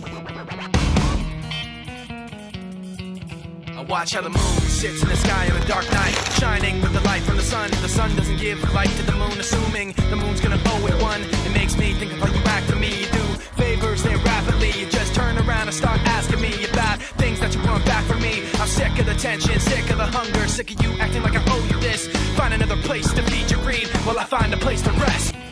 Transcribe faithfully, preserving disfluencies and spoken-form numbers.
Watch how the moon sits in the sky on a dark night, shining with the light from the sun. The sun doesn't give light to the moon, assuming the moon's gonna owe it one. It makes me think of how you act to me. You do favors there rapidly. You just turn around and start asking me about things that you want back from me. I'm sick of the tension, sick of the hunger, sick of you acting like I owe you this. Find another place to feed your greed while I find a place to rest.